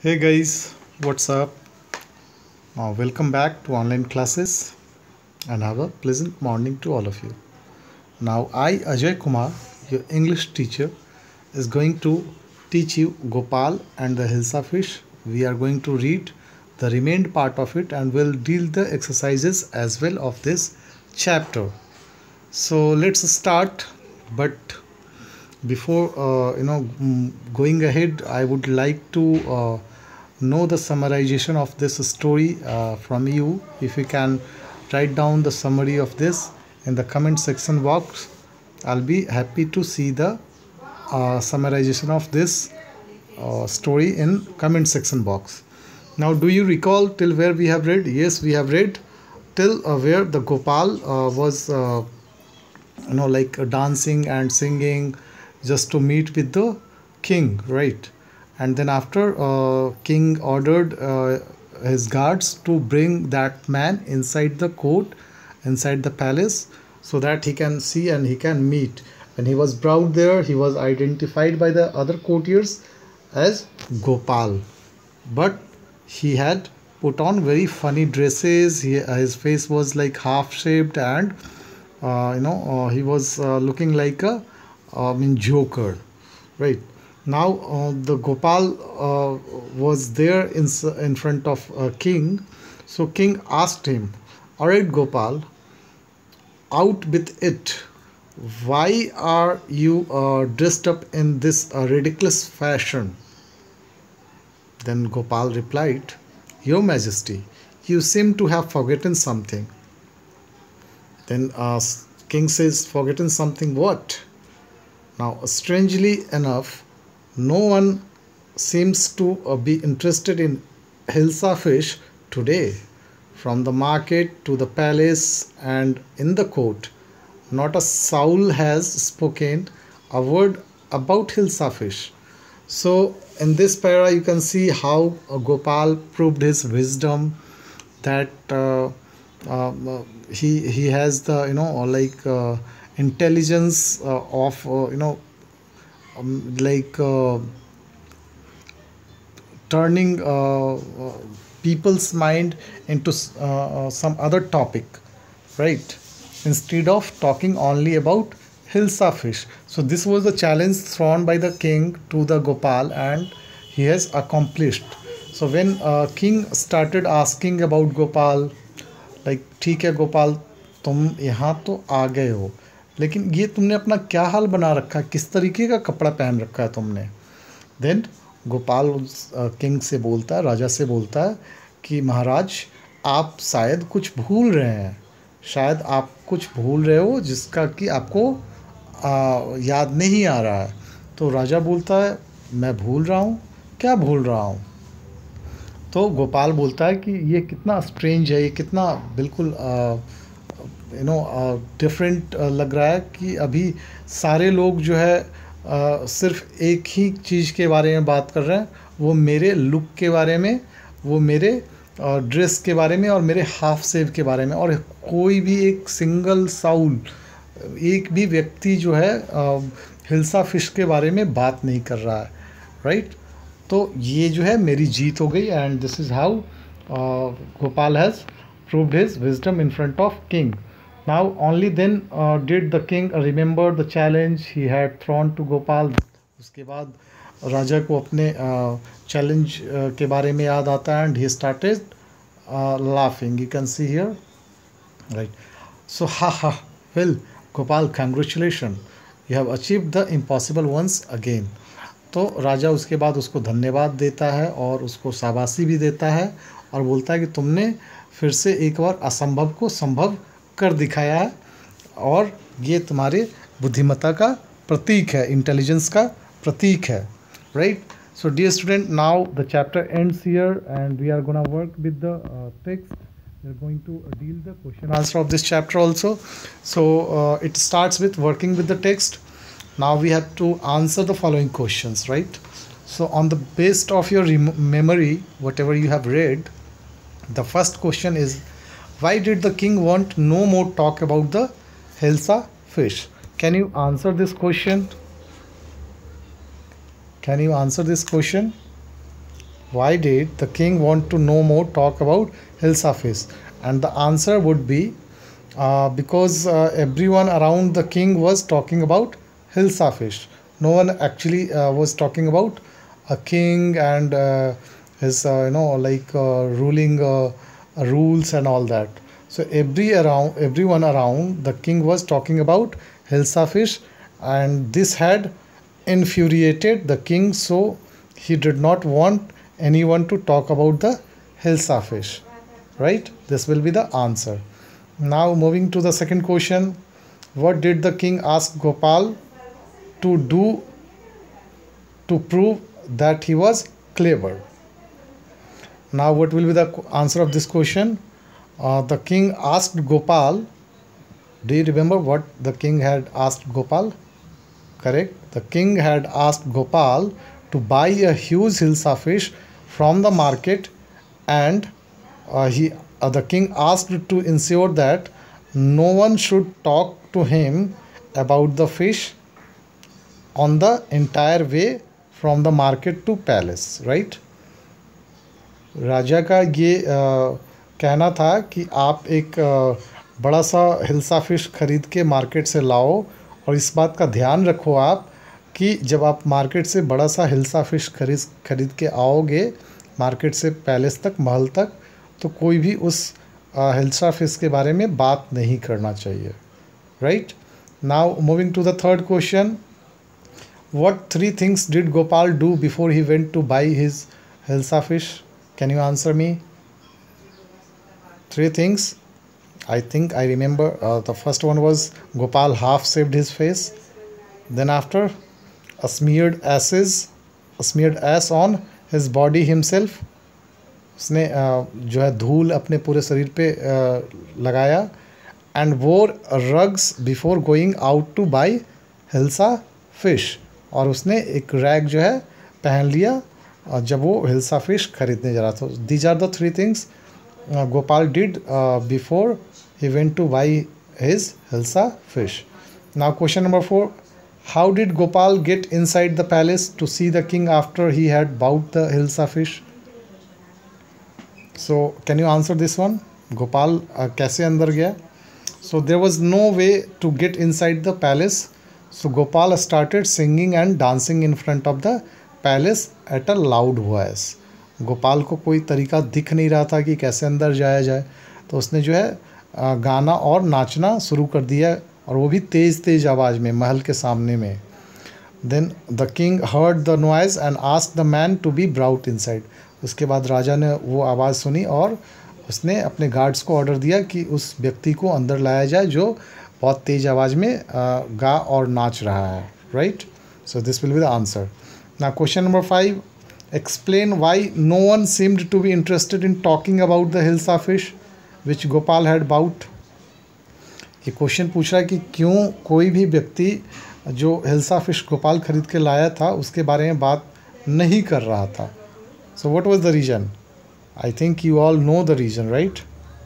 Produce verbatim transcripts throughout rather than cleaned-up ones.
Hey guys, what's up? Uh, welcome back to online classes and have a pleasant morning to all of you. Now, I, Ajay Kumar, your English teacher, is going to teach you Gopal and the Hilsa fish. We are going to read the remaining part of it and we'll deal the exercises as well of this chapter. So let's start. But before uh, you know mm, going ahead, I would like to uh, know the summarization of this story uh, from you. If you can write down the summary of this in the comment section box, I'll be happy to see the uh, summarization of this uh, story in comment section box. Now, do you recall till where we have read? Yes, we have read till uh, where the Gopal uh, was uh, you know like uh, dancing and singing just to meet with the king, right? And then after uh, king ordered uh, his guards to bring that man inside the court, inside the palace, so that he can see and he can meet. When he was brought there, he was identified by the other courtiers as Gopal, but he had put on very funny dresses. He, his face was like half shaped, and uh, you know uh, he was uh, looking like a uh, I mean joker, right? Now uh, the Gopal uh, was there in in front of a king. So king asked him, all right Gopal, out with it, why are you uh, dressed up in this uh, ridiculous fashion? Then Gopal replied, your majesty, you seem to have forgotten something. Then uh, king says, forgotten something what? Now, strangely enough, no one seems to uh, be interested in Hilsa fish today. From the market to the palace and in the court, not a soul has spoken a word about Hilsa fish. So, in this para, you can see how uh, Gopal proved his wisdom, that uh, um, uh, he he has the you know like uh, intelligence uh, of uh, you know um, like uh, turning uh, uh, people's mind into uh, uh, some other topic, right? Instead of talking only about Hilsa fish. So this was the challenge thrown by the king to the Gopal, and he has accomplished. So when uh, king started asking about Gopal, like ठीक है गोपाल, तुम यहाँ तो आ गए हो, लेकिन ये तुमने अपना क्या हाल बना रखा है, किस तरीके का कपड़ा पहन रखा है तुमने? देन गोपाल किंग से बोलता है, राजा से बोलता है कि महाराज, आप शायद कुछ भूल रहे हैं, शायद आप कुछ भूल रहे हो जिसका कि आपको आ, याद नहीं आ रहा है. तो राजा बोलता है, मैं भूल रहा हूँ, क्या भूल रहा हूँ? तो गोपाल बोलता है कि ये कितना स्ट्रेंज है, ये कितना बिल्कुल यू नो डिफरेंट लग रहा है कि अभी सारे लोग जो है uh, सिर्फ एक ही चीज़ के बारे में बात कर रहे हैं, वो मेरे लुक के बारे में, वो मेरे ड्रेस uh, के बारे में और मेरे हाफ सेव के बारे में, और कोई भी एक सिंगल साउल, एक भी व्यक्ति जो है हिल्सा फिश के बारे में बात नहीं कर रहा है, राइट right? तो ये जो है मेरी जीत हो गई. And this is how Gopal has proved his wisdom in front of king. Now only then did the king remember the challenge he had thrown to Gopal. उसके बाद राजा को अपने चैलेंज uh, uh, के बारे में याद आता है, and he started laughing. You can see here, right? So ha ha well Gopal, congratulation, you have achieved the impossible once again. तो राजा उसके बाद उसको धन्यवाद देता है और उसको शाबाशी भी देता है और बोलता है कि तुमने फिर से एक बार असंभव को संभव कर दिखाया है, और ये तुम्हारे बुद्धिमत्ता का प्रतीक है, इंटेलिजेंस का प्रतीक है, right? So dear student, now the chapter ends here and we are gonna work with the text. We are going to deal the question answer of this chapter also. So uh, it starts with working with the text. Now we have to answer the following questions, right? So on the basis of your memory, whatever you have read, the first question is, why did the king want no more talk about the Hilsa fish? Can you answer this question? Can you answer this question? why did the king want to know more talk about Hilsa fish? And the answer would be uh, because uh, everyone around the king was talking about Hilsa fish. No one actually uh, was talking about a king and uh, his uh, you know like uh, ruling uh, rules and all that. So every around everyone around the king was talking about Hilsa fish, and this had infuriated the king, so he did not want anyone to talk about the Hilsa fish. Right? This will be the answer. Now moving to the second question. What did the king ask Gopal to do to prove that he was clever? Now what will be the answer of this question? Uh, the king asked Gopal. Do you remember what the king had asked Gopal? Correct. The king had asked Gopal to buy a huge Hilsa fish from the market, and uh, he uh, the king asked to ensure that no one should talk to him about the fish on the entire way from the market to palace. Right? राजा का ये आ, कहना था कि आप एक आ, बड़ा सा हिल्सा फिश ख़रीद के मार्केट से लाओ, और इस बात का ध्यान रखो आप कि जब आप मार्केट से बड़ा सा हिल्सा फिश खरीद खरीद के आओगे मार्केट से पैलेस तक, महल तक, तो कोई भी उस हिल्सा फिश के बारे में बात नहीं करना चाहिए. Right. Now moving to the third question. What three things did Gopal do before he went to buy his hilsa fish? Can you answer me? Three things. I think I remember. Uh, the first one was Gopal half shaved his face. Then after, a smeared ashes, a smeared ash on his body himself. उसने uh, जो है धूल अपने पूरे शरीर पे uh, लगाया. And wore rugs before going out to buy Hilsa fish. और उसने एक रैग जो है पहन लिया जब वो हिल्सा फिश खरीदने जा रहा था. These are the three things Gopal did before he went to buy his hilsa fish. Now question number four. How did Gopal get inside the palace to see the king after he had bought the hilsa fish? So can you answer this one? Gopal कैसे अंदर गया? So there was no way to get inside the palace, so Gopal started singing and dancing in front of the palace at a loud voice. Gopal को कोई तरीका दिख नहीं रहा था कि कैसे अंदर जाया जाए, तो उसने जो है गाना और नाचना शुरू कर दिया, और वो भी तेज़ तेज़ आवाज़ में महल के सामने में. Then the king heard the noise and asked the man to be brought inside. उसके बाद राजा ने वो आवाज़ सुनी और उसने अपने गार्ड्स को ऑर्डर दिया कि उस व्यक्ति को अंदर लाया जाए जो बहुत तेज़ आवाज़ में गा और नाच रहा है. Right. So this will be the answer. Now question number five. Explain why no one seemed to be interested in talking about the Hilsa fish which Gopal had bought. ये क्वेश्चन पूछ रहा है कि क्यों कोई भी व्यक्ति जो हिल्सा फिश गोपाल खरीद के लाया था उसके बारे में बात नहीं कर रहा था. So what was the reason? I think you all know the reason, right?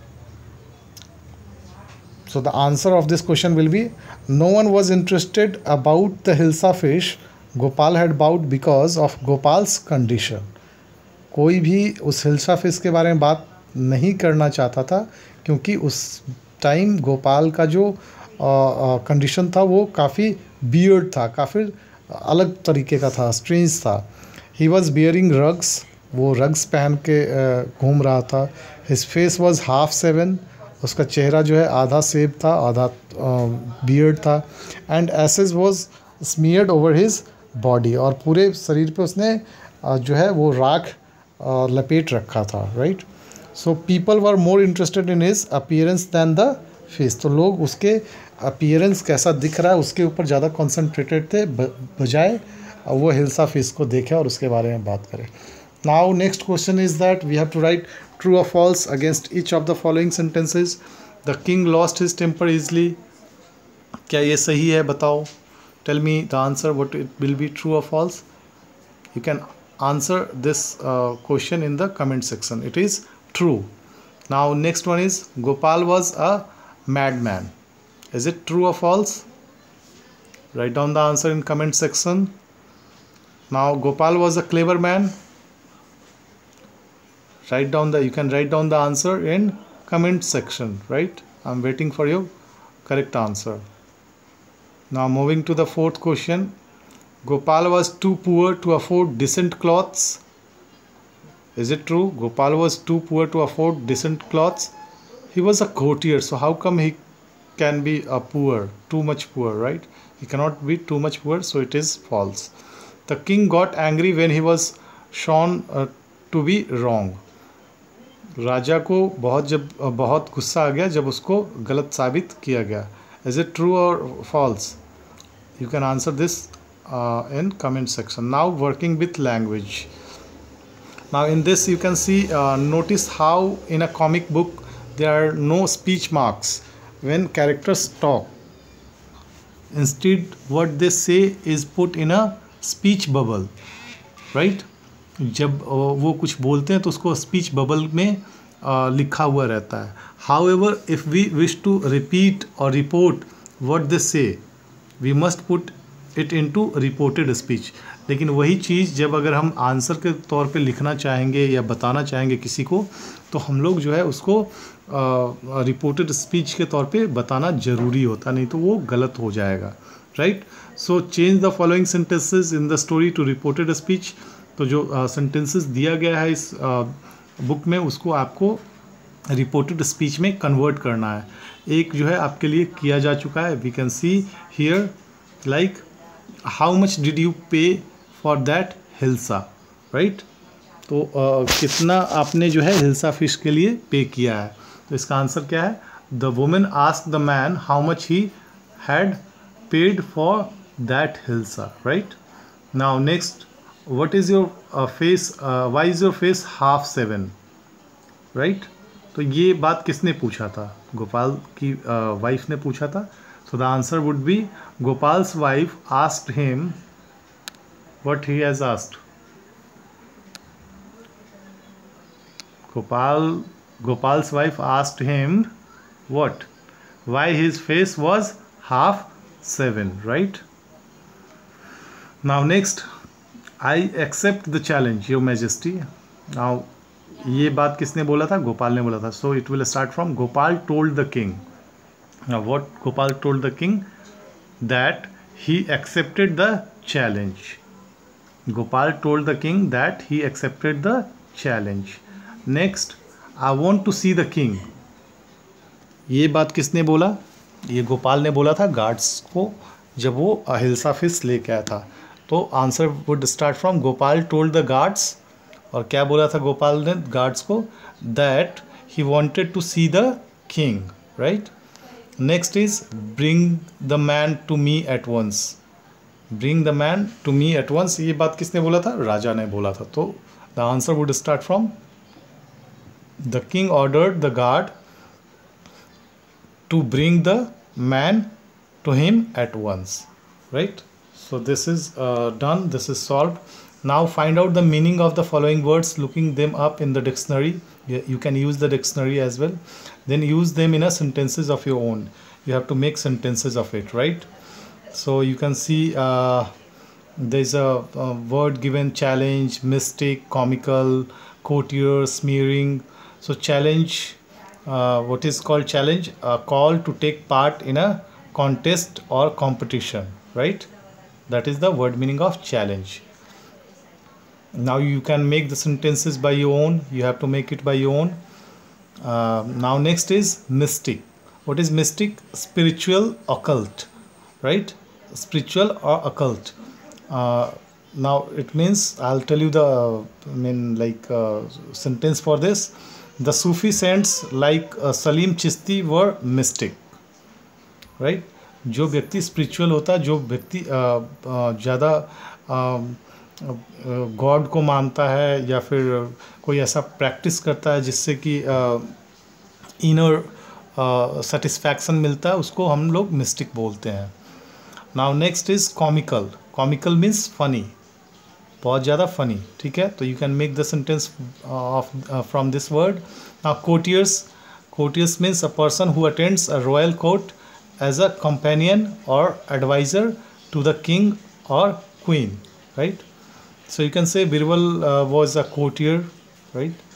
So the answer of this question will be no one was interested about the Hilsa fish Gopal had bought because of Gopal's condition. कोई भी उस hilsa fish के बारे में बात नहीं करना चाहता था क्योंकि उस टाइम गोपाल का जो कंडीशन था वो काफ़ी बियर्ड था, काफ़ी अलग तरीके का था, स्ट्रेंज था. ही वॉज बियरिंग रग्स, वो रग्स पहन के घूम रहा था. His face was half shaven, उसका चेहरा जो है आधा सेब था, आधा बियर्ड था. And ashes was smeared over his body, और पूरे शरीर पे उसने जो है वो राख लपेट रखा था. Right. So people were more interested in his appearance than the face. तो लोग उसके अपीयरेंस कैसा दिख रहा है उसके ऊपर ज़्यादा कॉन्सेंट्रेटेड थे बजाय वो हिल्सा फिश को देखे और उसके बारे में बात करें. Now next question is that we have to write true और false against each of the following sentences. The king lost his temper easily. क्या ये सही है? बताओ. Tell me the answer, what it will be, true or false. You can answer this uh, question in the comment section. It is true. Now next one is Gopal was a madman. Is it true or false? Write down the answer in comment section. Now Gopal was a clever man. write down the you can write down the answer in comment section, right? I'm waiting for your correct answer. Now moving to the fourth question. Gopal was too poor to afford decent clothes. Is it true? Gopal was too poor to afford decent clothes. He was a courtier, so how come he can be a poor, too much poor, right? He cannot be too much poor, so it is false. The king got angry when he was shown uh, to be wrong. राजा को बहुत जब बहुत गुस्सा आ गया जब उसको गलत साबित किया गया. Is it true or false? You can answer this uh, in comment section. Now working with language. Now in this you can see, uh, notice how in a comic book there are no speech marks when characters talk. Instead what they say is put in a speech bubble, right? जब वो कुछ बोलते हैं तो उसको speech bubble में आ, लिखा हुआ रहता है. However, if we wish to repeat or report what they say, we must put it into reported speech. लेकिन वही चीज़ जब अगर हम आंसर के तौर पे लिखना चाहेंगे या बताना चाहेंगे किसी को, तो हम लोग जो है उसको रिपोर्टेड स्पीच के तौर पे बताना ज़रूरी होता, नहीं तो वो गलत हो जाएगा, right? So change the following sentences in the story to reported speech. तो जो सेंटेंसेस uh, दिया गया है इस बुक uh, में, उसको आपको रिपोर्टेड स्पीच में कन्वर्ट करना है. एक जो है आपके लिए किया जा चुका है. We can see here like how much did you pay for that hilsa, right? तो uh, कितना आपने जो है हिल्सा फिश के लिए पे किया है. तो इसका आंसर क्या है? The women asked the man how much he had paid for that hilsa, right? Now next, what is your uh, face uh, why is your face half seven, right? तो ये बात किसने पूछा था? गोपाल की वाइफ uh, ने पूछा था. so the answer would be Gopal's wife asked him what he has asked. Gopal Gopal's wife asked him what? Why his face was half seven, right? Now next, I accept the challenge, your majesty. Now ये बात किसने बोला था? गोपाल ने बोला था. So it will start from Gopal told the king. Now what Gopal told the king? That he accepted the challenge. Gopal told the king that he accepted the challenge. Next, I want to see the king. ये बात किसने बोला? ये गोपाल ने बोला था guards को जब वो हिल्सा फिश लेके आया था. तो answer would start from Gopal told the guards. और क्या बोला था गोपाल ने गार्ड्स को? That he wanted to see the king, right? Next is bring the man to me at once. Bring the man to me at once, ये बात किसने बोला था? राजा ने बोला था. तो the answer would start from the king ordered the guard to bring the man to him at once, right? So this is uh, done. This is solved. Now find out the meaning of the following words, looking them up in the dictionary. You can use the dictionary as well. Then use them in a sentences of your own. You have to make sentences of it, right? So you can see uh, there's a, a word given: challenge, mystic, comical, courtier, smearing. So challenge, uh, what is called challenge? A call to take part in a contest or competition, right? That is the word meaning of challenge. Now you can make the sentences by your own. You have to make it by your own. Uh, now next is mystic. What is mystic? Spiritual, occult, right? Spiritual or occult. Uh, now it means, I'll tell you the I mean like uh, sentence for this. The Sufi saints like uh, Salim Chishti were mystic, right? जो व्यक्ति spiritual होता है, जो व्यक्ति ज़्यादा God को मानता है या फिर कोई ऐसा प्रैक्टिस करता है जिससे कि इनर सेटिस्फैक्शन मिलता है, उसको हम लोग मिस्टिक बोलते हैं. Now next is comical. Comical means funny, बहुत ज़्यादा फनी, ठीक है? तो you can make the sentence of from this word. Now courtiers. Courtiers means a person who attends a royal court as a companion or advisor to the king or queen, right? So you can say Birbal uh, was a courtier, right?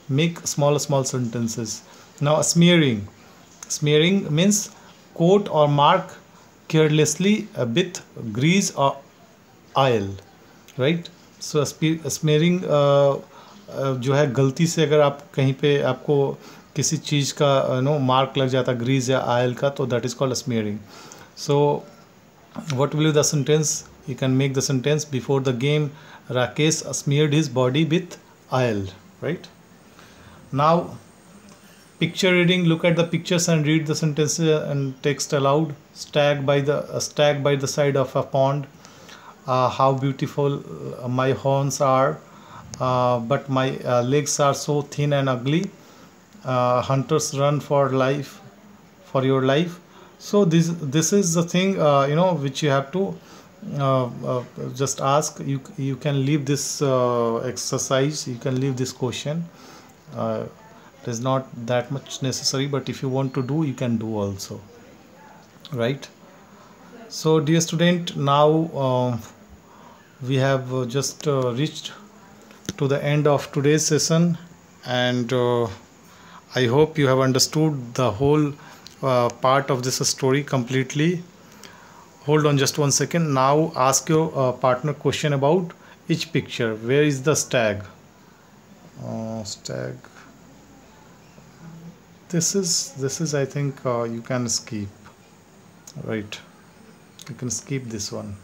make small small sentences. Now smearing. Smearing means coat or mark carelessly with grease or oil, right? So smearing जो है गलती से अगर आप कहीं पे आपको किसी चीज़ का नो मार्क लग जाता ग्रीज या ऑयल का, तो that is called smearing. So what will be the sentence? You can make the sentence, before the game Rakesh smeared his body with oil, right? Now picture reading. Look at the pictures and read the sentences and text aloud. Stag by the uh, stag by the side of a pond. Uh, how beautiful uh, my horns are, uh, but my uh, legs are so thin and ugly. Uh, hunters run for life, for your life. So this this is the thing, uh, you know, which you have to uh, uh, just ask. You you can leave this uh, exercise. You can leave this question. Uh, it is not that much necessary, but if you want to do, you can do also, right? So dear student, now uh, we have uh, just uh, reached to the end of today's session, and uh, I hope you have understood the whole uh, part of this story completely. Hold on just one second. Now ask your uh, partner question about each picture. Where is the stag? Uh, stag. This is this is I think uh, you can skip, right? You can skip this one.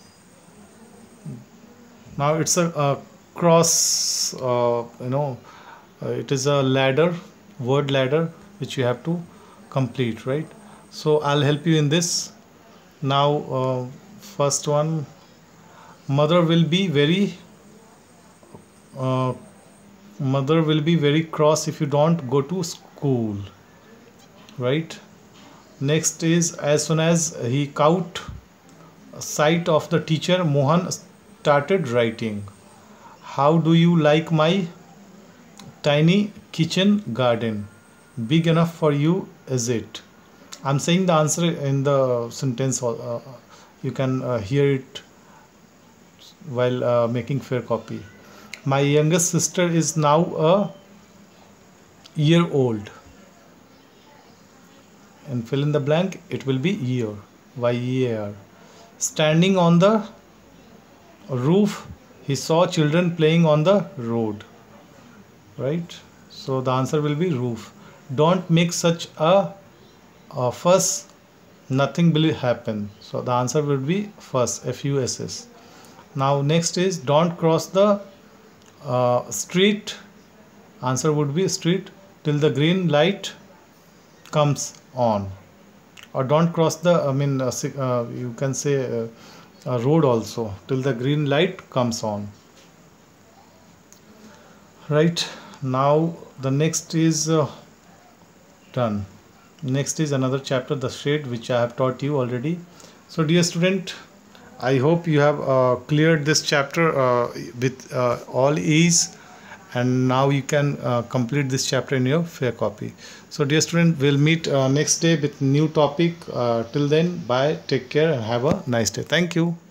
Now it's a, a cross, uh, you know, uh, it is a ladder, word ladder, which you have to complete, right? So I'll help you in this. Now uh, first one, mother will be very uh, mother will be very cross if you don't go to school, right? Next is, as soon as he caught sight of the teacher, Mohan started writing. How do you like my tiny kitchen garden? Big enough for you, is it? I'm saying the answer in the sentence. Uh, you can uh, hear it while uh, making fair copy. My youngest sister is now a year old. And fill in the blank, it will be year, Y E A R. Standing on the roof, he saw children playing on the road, right? So the answer will be roof. Don't make such a, a fuss, nothing will happen. So the answer will be fuss, F U S S. Now next is, don't cross the uh, street. Answer would be street till the green light comes on. Or don't cross the, I mean uh, uh, you can say uh, a road also, till the green light comes on, right? Now the next is uh, done. Next is another chapter, the shade, which I have taught you already. So dear student, I hope you have uh, cleared this chapter uh, with uh, all ease, and now you can uh, complete this chapter in your fair copy. So dear student, we'll meet uh, next day with new topic. Uh, till then, bye, take care, and have a nice day. Thank you.